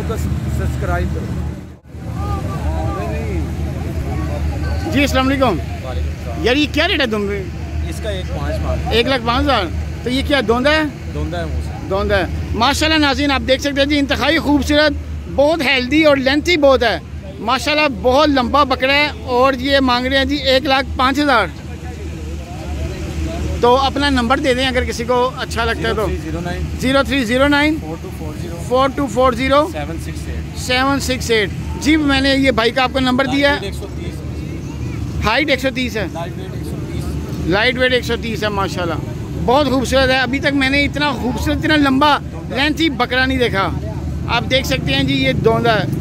को सब्सक्राइब करो। जी अस्सलाम वालेकुम। यार ये क्या रेट है दुम्बे? इसका 1,05,000। 1,05,000। तो ये क्या दोंदा है? दोंदा है मुझसे। दोंदा है। माशाल्लाह नाज़रीन आप देख सकते हैं जी, इंतहाई खूबसूरत, बहुत हेल्दी और लेंथी बहुत है माशाल्लाह, बहुत लंबा बकरा है। और ये मांग रहे हैं जी 1,05,000। तो अपना नंबर दे दें अगर किसी को अच्छा लगता है तो। 0309 4240 768। जी मैंने ये भाई का आपको नंबर दिया है। हाइट 130 है, लाइट वेट 130 है माशाल्लाह, बहुत खूबसूरत है। अभी तक मैंने इतना खूबसूरत, इतना लंबा लेंथी बकरा नहीं देखा। आप देख सकते हैं जी ये दोंदा है।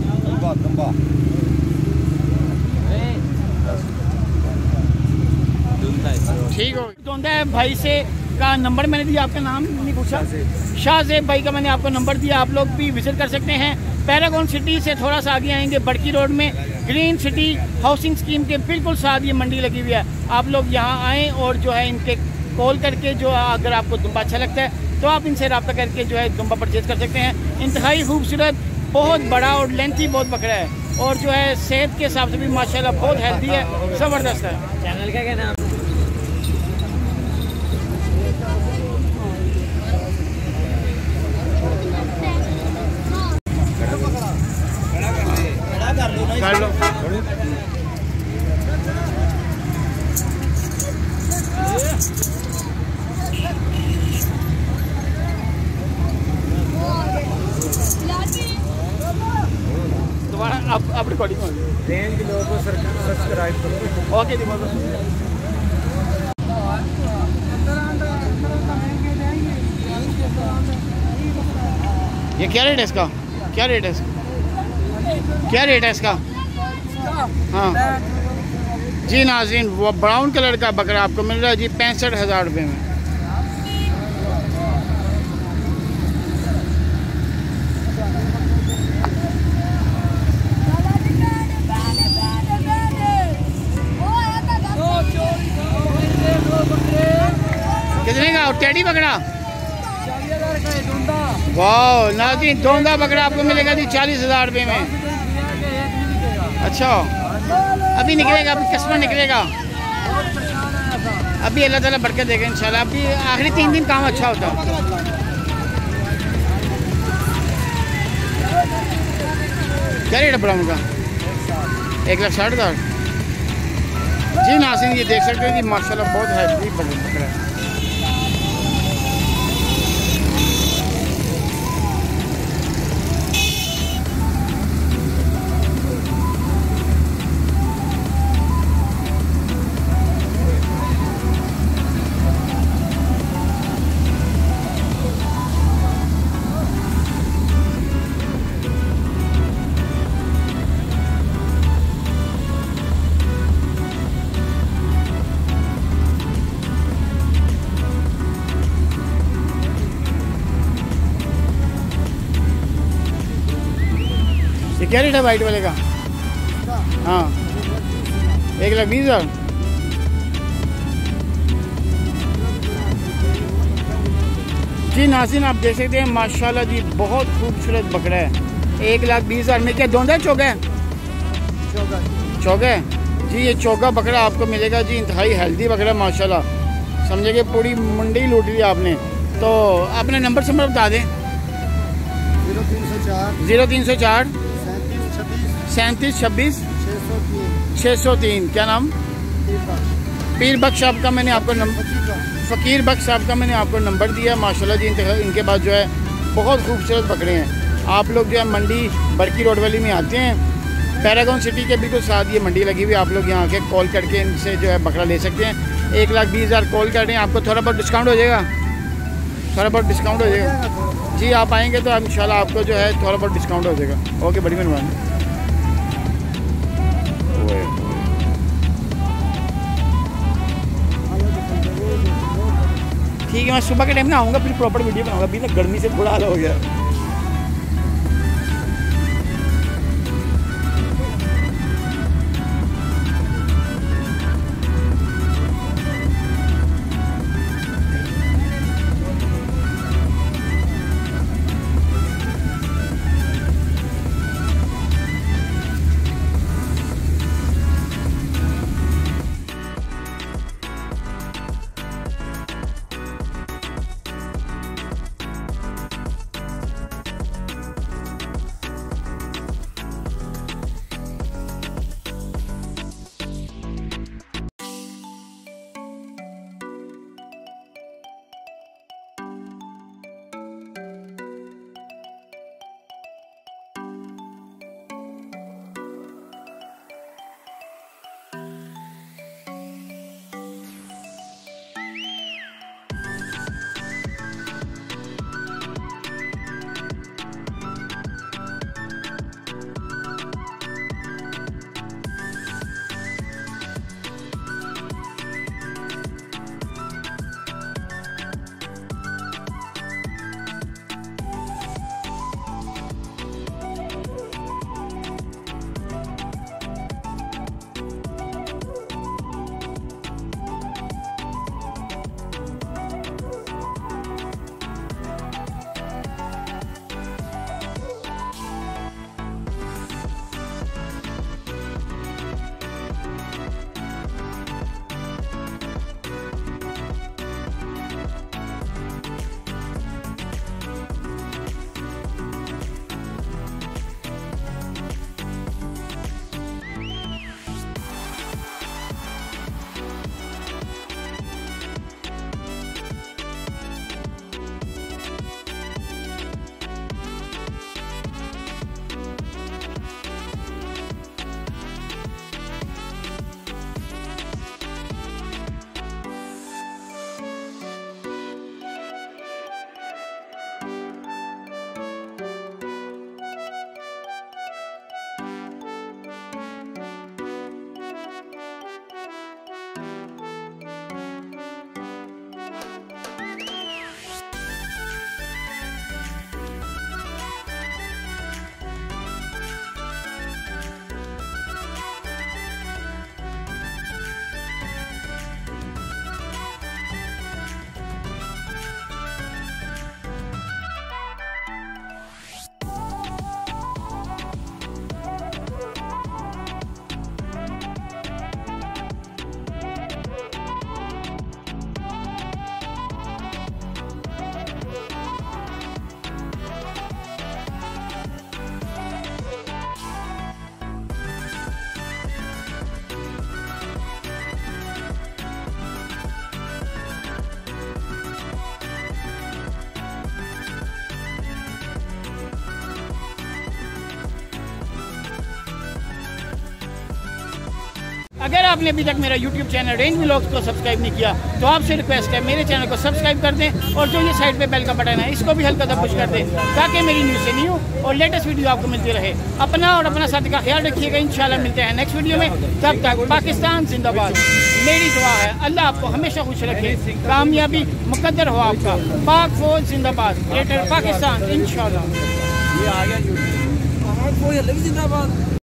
ठीक हो दोंदा है। भाई से का नंबर मैंने दिया, आपका नाम नहीं पूछा? शाहजेब भाई का मैंने आपको नंबर दिया। आप लोग भी विजिट कर सकते हैं। पैरागॉन सिटी से थोड़ा सा आगे आएंगे, बड़की रोड में ग्रीन सिटी हाउसिंग स्कीम के बिल्कुल साथ ये मंडी लगी हुई है। आप लोग यहाँ आएँ और जो है इनके कॉल करके जो अगर आपको दुम्बा अच्छा लगता है तो आप इनसे रब्ता करके जो है दुम्बा परचेज कर सकते हैं। इंतहाई खूबसूरत, बहुत बड़ा और लेंथी बहुत बकरा है और जो है सेहत के हिसाब से भी माशाल्लाह बहुत हेल्दी है, ज़बरदस्त है। चैनल का क्या नाम? कर लो। दोबारा अब रिकॉर्डिंग होगी। रेंज के लोगों को सब्सक्राइब करो। ओके जी बहुत। ये क्या रेट है इसका? क्या रेट है इसका? क्या रेट है इसका? हाँ जी नाज़रीन, वो ब्राउन कलर का बकरा आपको मिल रहा है जी 65,000 रुपये में। कितने का टेडी बकरा? वाह नाज़रीन, दोंदा बकरा आपको मिलेगा जी 40,000 रुपये में। अच्छा अभी निकलेगा, अभी कस्टमर निकलेगा, अभी अल्लाह ताला बरकत देगा इंशाल्लाह। अभी आखिरी 3 दिन काम अच्छा होता। क्या रेट है ब्राउन का? 1,60,000। जी नाज़रीन ये देख सकते हैं कि माशाल्लाह बहुत हेल्दी बकरा है। क्या रेट है वाइट वाले का? हाँ 1,20,000। जी नाज़रीन आप देख सकते हैं माशाल्लाह जी बहुत खूबसूरत बकरा है। 1,20,000 में। क्या दोंदा है चौगा है? चौगा है जी। ये चौगा बकरा आपको मिलेगा जी, इंतहाई हेल्दी बकरा माशाल्लाह, समझे कि पूरी मंडी लूट ली आपने। तो अपना नंबर से बता दें। 0304 37 26 603। क्या नाम? पीर बख्श साहब का मैंने आपको नंबर, फ़कीर बख्श साहब का मैंने आपको नंबर दिया माशाल्लाह जी। इनके पास जो है बहुत खूबसूरत बकरे हैं। आप लोग जो है मंडी बड़की रोड वाली में आते हैं, पैरागॉन सिटी के बिल्कुल साथ ये मंडी लगी हुई है। आप लोग यहाँ आके कॉल करके इनसे जो है बकरा ले सकते हैं। 1,20,000 कॉल कर रहे हैं, आपको थोड़ा बहुत डिस्काउंट हो जाएगा, थोड़ा बहुत डिस्काउंट हो जाएगा जी। आप आएँगे तो इंशाल्लाह आपको जो है थोड़ा बहुत डिस्काउंट हो जाएगा। ओके बड़ी मेहरबानी। ठीक है मैं सुबह के टाइम में आऊँगा, फिर प्रॉपर वीडियो बनाऊँगा। अभी तक गर्मी से बुरा हाल हो गया। अगर आपने अभी तक मेरा यूट्यूब चैनल रेंज व्लॉग्स को सब्सक्राइब नहीं किया तो आपसे रिक्वेस्ट है मेरे चैनल को सब्सक्राइब कर दें और जो ये साइड पे बेल का बटन है इसको भी हल्का सा पुश कर दें ताकि मेरी न्यूज़ से न्यू और लेटेस्ट वीडियो आपको मिलती रहे। अपना और अपना साथी का ख्याल रखिएगा। इंशाल्लाह मिलते हैं नेक्स्ट वीडियो में। तब तक पाकिस्तान जिंदाबाद। मेरी दुआ है अल्लाह आपको हमेशा खुश रखे, कामयाबी मुकद्दर हो आपका। पाक फौज जिंदाबाद, ग्रेटर पाकिस्तान इंशाल्लाह। ये आ गया यूट्यूब। पाक फौज जिंदाबाद।